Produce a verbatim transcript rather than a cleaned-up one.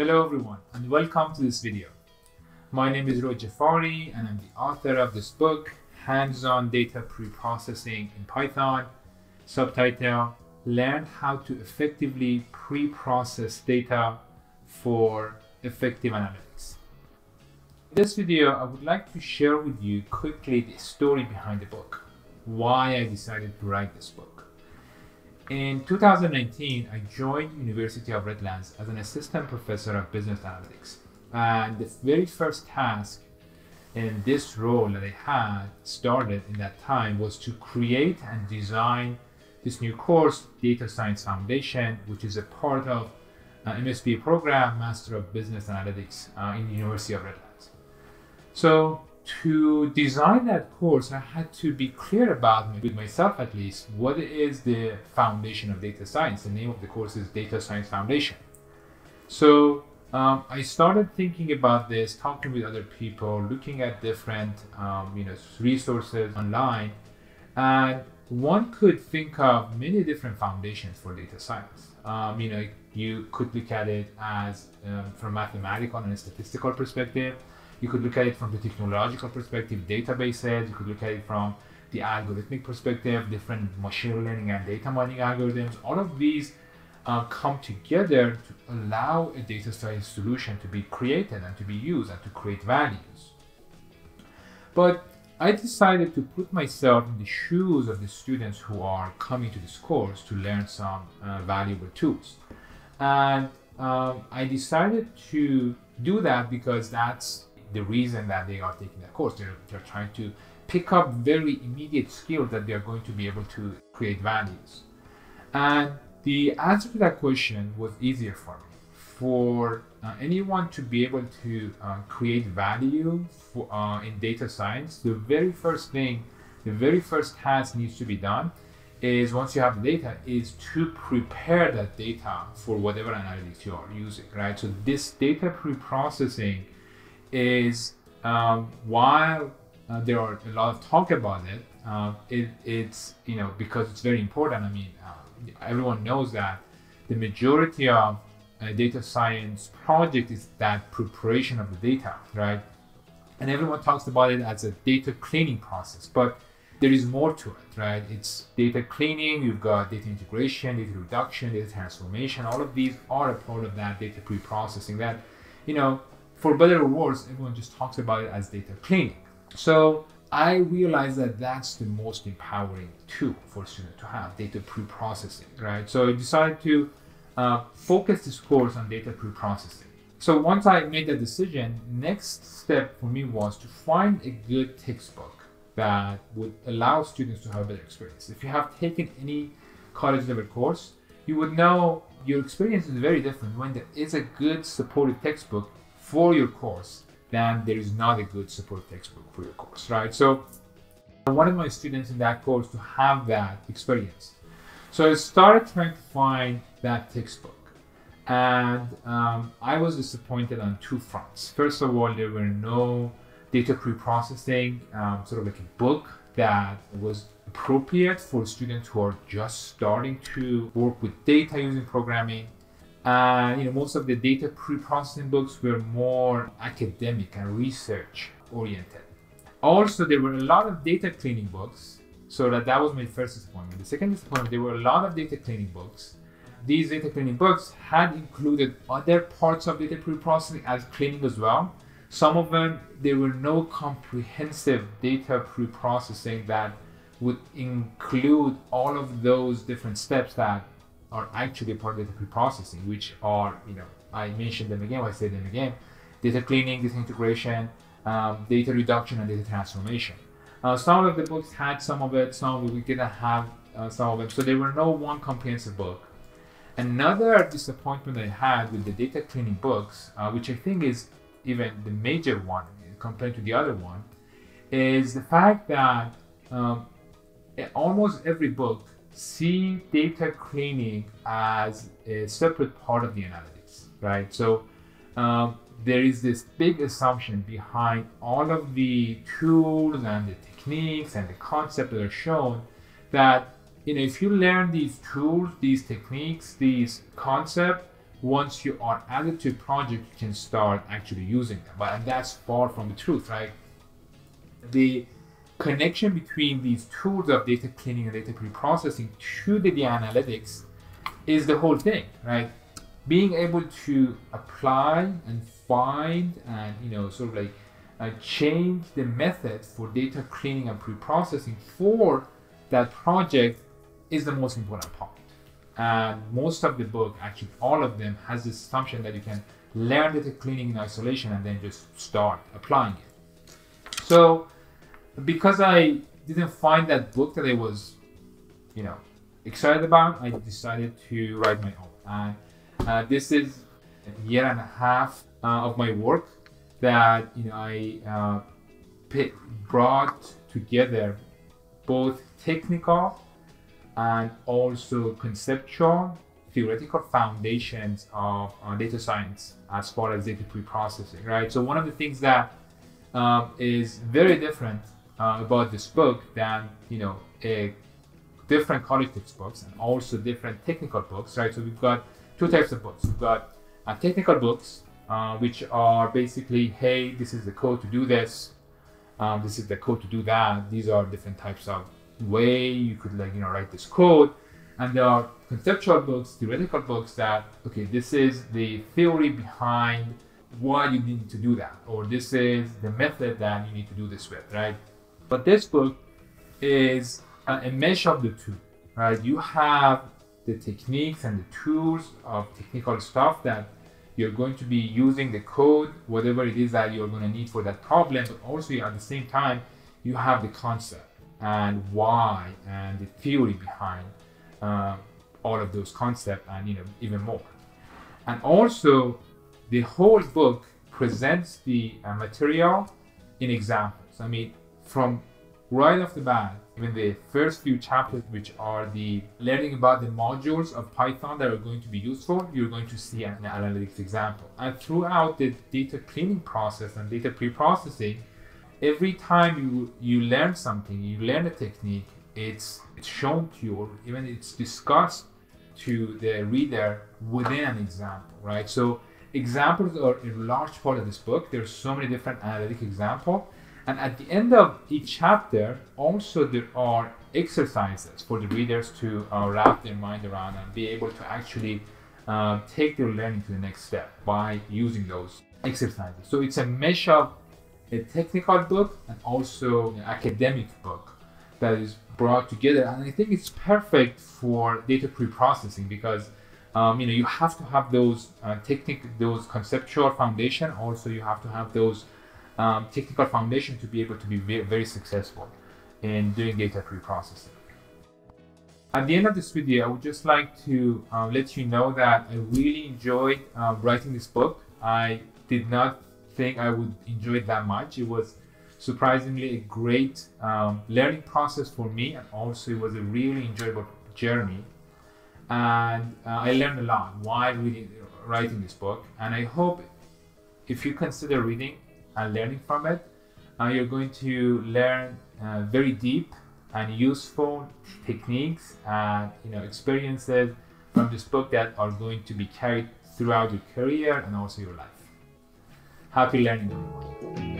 Hello everyone and welcome to this video. My name is Roy Jafari and I'm the author of this book, Hands-On Data Preprocessing in Python, subtitle, Learn How to Effectively Pre-Process Data for Effective Analytics. In this video, I would like to share with you quickly the story behind the book, why I decided to write this book. In two thousand nineteen, I joined University of Redlands as an assistant professor of business analytics. And the very first task in this role that I had started in that time was to create and design this new course, Data Science Foundation, which is a part of an M S B A program, Master of Business Analytics uh, in the University of Redlands. So to design that course, I had to be clear about, with myself at least, what is the foundation of data science. The name of the course is Data Science Foundation. So um, I started thinking about this, talking with other people, looking at different um, you know, resources online, and one could think of many different foundations for data science. Um, you know, you could look at it as um, from mathematical and statistical perspective. You could look at it from the technological perspective, databases. You could look at it from the algorithmic perspective, different machine learning and data mining algorithms. All of these uh, come together to allow a data science solution to be created and to be used and to create values. But I decided to put myself in the shoes of the students who are coming to this course to learn some uh, valuable tools. And um, I decided to do that because that's the reason that they are taking that course. They're, they're trying to pick up very immediate skills that they're going to be able to create values. And the answer to that question was easier for me. For uh, anyone to be able to uh, create value for, uh, in data science, the very first thing, the very first task needs to be done is, once you have the data, is to prepare that data for whatever analytics you are using, right? So this data pre-processing is, um, while uh, there are a lot of talk about it, uh, it, it's, you know, because it's very important. I mean, uh, everyone knows that the majority of a data science project is that preparation of the data, right? And everyone talks about it as a data cleaning process, but there is more to it, right? It's data cleaning, you've got data integration, data reduction, data transformation. All of these are a part of that data pre-processing that, you know, for better or worse, everyone just talks about it as data cleaning. So I realized that that's the most empowering tool for a student to have, data pre-processing, right? So I decided to uh, focus this course on data pre-processing. So once I made that decision, next step for me was to find a good textbook that would allow students to have a better experience. If you have taken any college level course, you would know your experience is very different when there is a good supported textbook for your course than there is not a good support textbook for your course, right? So I wanted my students in that course to have that experience. So I started trying to find that textbook, and um, I was disappointed on two fronts. First of all, there were no data pre-processing, um, sort of like a book that was appropriate for students who are just starting to work with data using programming. Uh, you know, most of the data pre-processing books were more academic and research oriented. Also, there were a lot of data cleaning books, so that, that was my first disappointment. The second disappointment, there were a lot of data cleaning books. These data cleaning books had included other parts of data pre-processing as cleaning as well. Some of them, there were no comprehensive data pre-processing that would include all of those different steps that are actually part of data pre-processing, which are, you know, I mentioned them again, I say them again, data cleaning, data integration, um, data reduction, and data transformation. Uh, some of the books had some of it, some of it we didn't have uh, some of it, so there were no one comprehensive book. Another disappointment I had with the data cleaning books, uh, which I think is even the major one compared to the other one, is the fact that um, almost every book see data cleaning as a separate part of the analytics, right? So um, there is this big assumption behind all of the tools and the techniques and the concepts that are shown that, you know, if you learn these tools, these techniques, these concepts, once you are added to a project, you can start actually using them. But and that's far from the truth, right? The connection between these tools of data cleaning and data preprocessing to the data analytics is the whole thing, right? Being able to apply and find and, you know, sort of like uh, change the method for data cleaning and preprocessing for that project is the most important part. And most of the book, actually all of them, has this assumption that you can learn data cleaning in isolation and then just start applying it. So because I didn't find that book that I was, you know, excited about, I decided to write my own. And uh, this is a year and a half uh, of my work that, you know, I uh, pick, brought together both technical and also conceptual, theoretical foundations of uh, data science as far as data preprocessing, right? So one of the things that um, is very different uh, about this book than, you know, a different college textbooks and also different technical books, right? So we've got two types of books. We've got uh, technical books, uh, which are basically, hey, this is the code to do this. Um, this is the code to do that. These are different types of way you could, like, you know, write this code. And there are conceptual books, theoretical books that, okay, this is the theory behind why you need to do that, or this is the method that you need to do this with, right? But this book is a, a mesh of the two, right? You have the techniques and the tools of technical stuff that you're going to be using, the code, whatever it is that you're going to need for that problem, but also at the same time, you have the concept and why and the theory behind uh, all of those concepts, and, you know, even more. And also, the whole book presents the uh, material in examples. I mean, from right off the bat, even the first few chapters, which are the learning about the modules of Python that are going to be useful, you're going to see an analytics example. And throughout the data cleaning process and data preprocessing, every time you, you learn something, you learn a technique, it's, it's shown to you, or even it's discussed to the reader within an example, right? So examples are a large part of this book. There's so many different analytic examples. And at the end of each chapter, also there are exercises for the readers to uh, wrap their mind around and be able to actually uh, take their learning to the next step by using those exercises. So it's a mesh of a technical book and also an academic book that is brought together. And I think it's perfect for data preprocessing because um, you know, you have to have those uh, technical, those conceptual foundation. Also, you have to have those Um, technical foundation to be able to be very, very successful in doing data preprocessing. At the end of this video, I would just like to uh, let you know that I really enjoyed uh, writing this book. I did not think I would enjoy it that much. It was surprisingly a great um, learning process for me, and also it was a really enjoyable journey. And uh, I learned a lot while reading, writing this book. And I hope if you consider reading and learning from it, uh, you're going to learn uh, very deep and useful techniques and, you know, experiences from this book that are going to be carried throughout your career and also your life. Happy learning, everyone.